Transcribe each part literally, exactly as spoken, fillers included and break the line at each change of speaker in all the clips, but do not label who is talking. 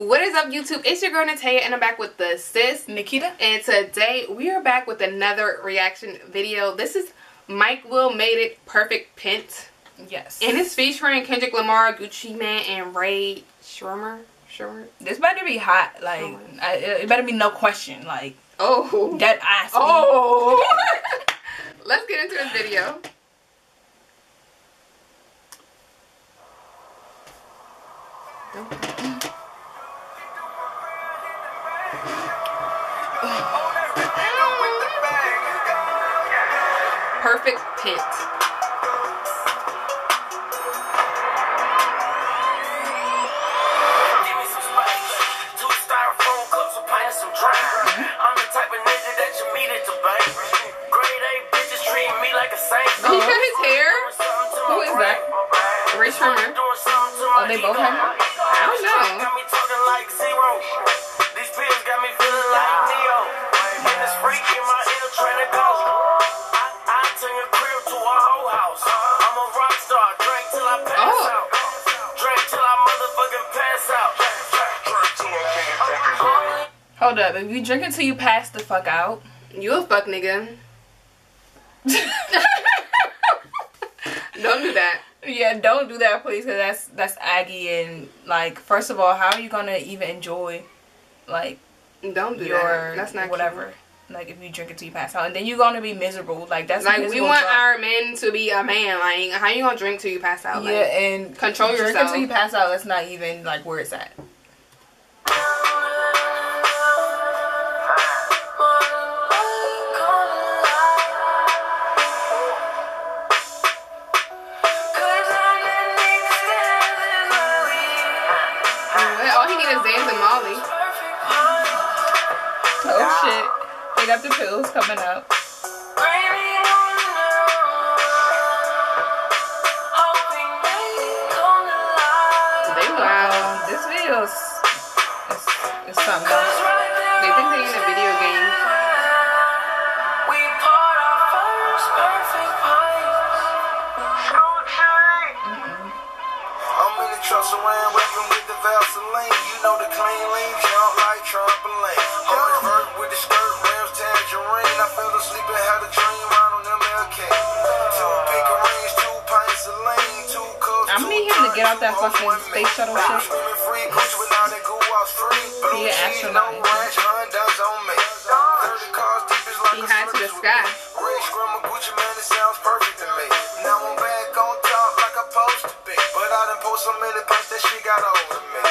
What is up, YouTube? It's your girl Natalia, and I'm back with the sis
Nikita,
and today we are back with another reaction video. This is Mike Will Made It Perfect Pint.
Yes,
and it's featuring Kendrick Lamar, Gucci Mane, and Rae Sremmurd. Sure,
this better be hot. Like, I, it better be no question. Like,
oh,
that ass.
Oh, let's get into this video. Perfect Pint.
I'm the type of nigga that you meet at the bank. Grade A bitches treat me like a saint.
He cut his hair? Who is that? Rae Sremmurd.
Oh, they both have it?
I don't know.
Got me talking like zero. These pills got me feeling like Neo. And this freak in my ear trying to go. I, I turn your crib to a whole house. I'm a rock star. Drink till I pass
Oh.
out. Drink till I motherfucking pass out. Drink till I motherfucking
Hold up, if you drink until you pass the fuck out,
You a fuck nigga. Don't do that.
yeah, don't do that, please, because that's that's aggy. And like, first of all, how are you gonna even enjoy like
Don't do
your
that. That's not
whatever?
cute.
Like, if you drink until you pass out, and then you're gonna be miserable. Like, that's a
Like, we
miserable
want
drunk.
our men to be a man. Like, how you gonna drink till you pass out?
Yeah,
Like,
and
control
drink
yourself.
until you pass out. That's not even like where it's at.
All he needs is Zans and Molly.
Oh shit, they got the pills coming up.
They look,
Wow, this video is, is, is something else.
they think they in a video game.
I'm in the trucks around rapping with the Vaseline. You know the clean lean jump like trampoline. Always work with the skirt, rims, tangerine. I fell asleep and had a dream right on M L K. Two big rings, two pints of lean, two cups.
I need him to get out that fucking space shuttle shit.
Screaming free, Gucci without that goo off free. Blue
Be an
cheese,
astronaut.
no ranch, Hondas on me. thirty cars deep is like
He
a
high to the
slippery
sky.
Rae Sremmurd, Gucci man, it sounds perfect to me. Now I'm back on top like I'm supposed to be. But I done post so many posts that shit got old to me.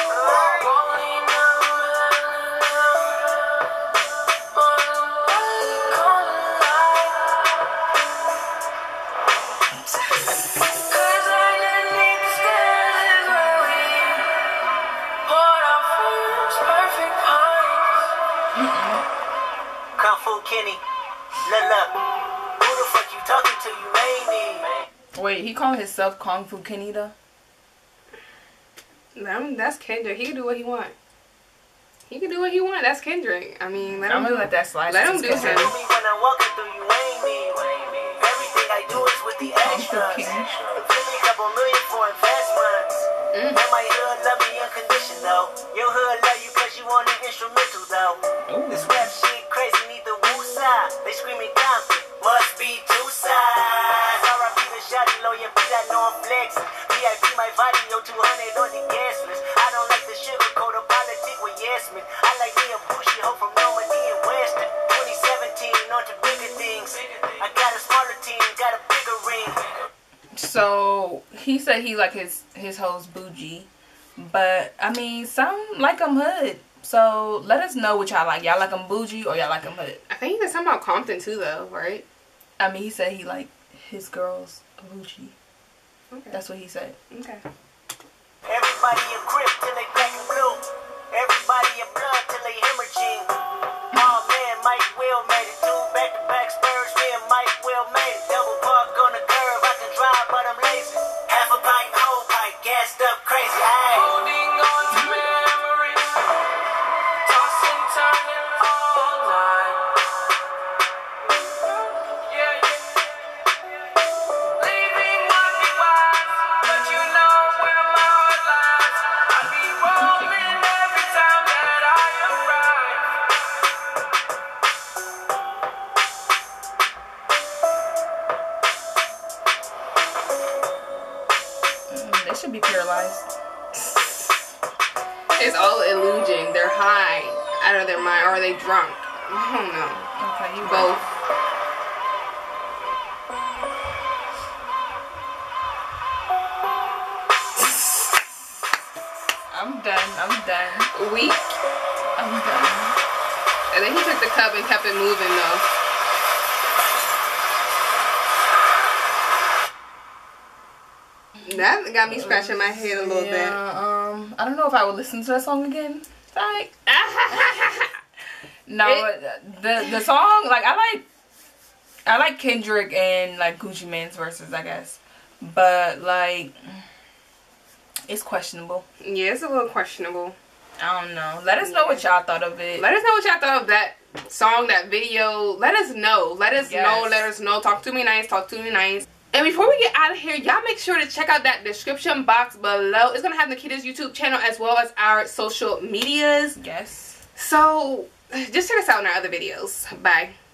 Kung Fu Kenny, look, look. Who the fuck you talking to? You made me.
Wait, he called himself Kung Fu Kenny though?
That- That's Kendrick. He can do what he want. He can do what he want. That's Kendrick. I mean, let him
I'm
do
gonna let that slide.
Let him
since
do
it's
him.
Kendrick.
Me when I'm walking through, you ain't me. Everything I do is with the extras.
King.
Give me a couple million for investments.
Mm.
And my hood love me unconditional. Your hood love you cause you want an instrumental though.
Ooh.
This rap shit crazy, need the woo side. They screaming Compton, must be two sides. R I P the shotty lawyer, P I know I'm flexing. V I P my body, yo two hundred on the gas list. I don't like the sugar coat of politic with yes men. I like me a bushy hoe from Normandy and Weston. twenty seventeen, on to bigger things. I got a smaller team, got a bigger ring.
So he said he like his his hoes bougie, but I mean some like them hood. So let us know what y'all like. Y'all like them bougie or y'all like them hood?
I think he said something about Compton too, though, right?
I mean, he said he like his girls bougie.
Okay.
That's what he said.
Okay.
Everybody a grip till they black and blue. Everybody a blood till they hemorrhaging. Oh man, Mike Will made it. Two back to back spurs, me and Mike Will made it. Double park on the curve, I can drive, but I'm lazy. Half a pint, whole pint, gassed up crazy. Aye. Holding on to memories, tossing, turning all night. Yeah, yeah. Leaving would be wise, but you know where my heart lies. I be rolling every time.
It's all illusion. They're high out of their mind, or are they drunk? I don't know.
Okay, you
Both.
I'm done. I'm done.
Weak.
I'm done.
And then he took the cup and kept it moving though. That got me scratching my head a little
yeah, um, I don't know if I would listen to that song again. Like, no,
It-
the the song, like, I like, I like Kendrick and like Gucci Mane's verses, I guess, but like, it's questionable.
bit. Yeah, it's a little questionable.
I don't know. Let us know what y'all thought of it.
Let us know what y'all thought of that song, that video. Let us know. Let us
Yes.
know. Let us know. Talk to me nice. Talk to me nice. And before we get out of here, y'all make sure to check out that description box below. It's going to have Nikita's YouTube channel as well as our social medias.
Yes.
So, just check us out in our other videos. Bye.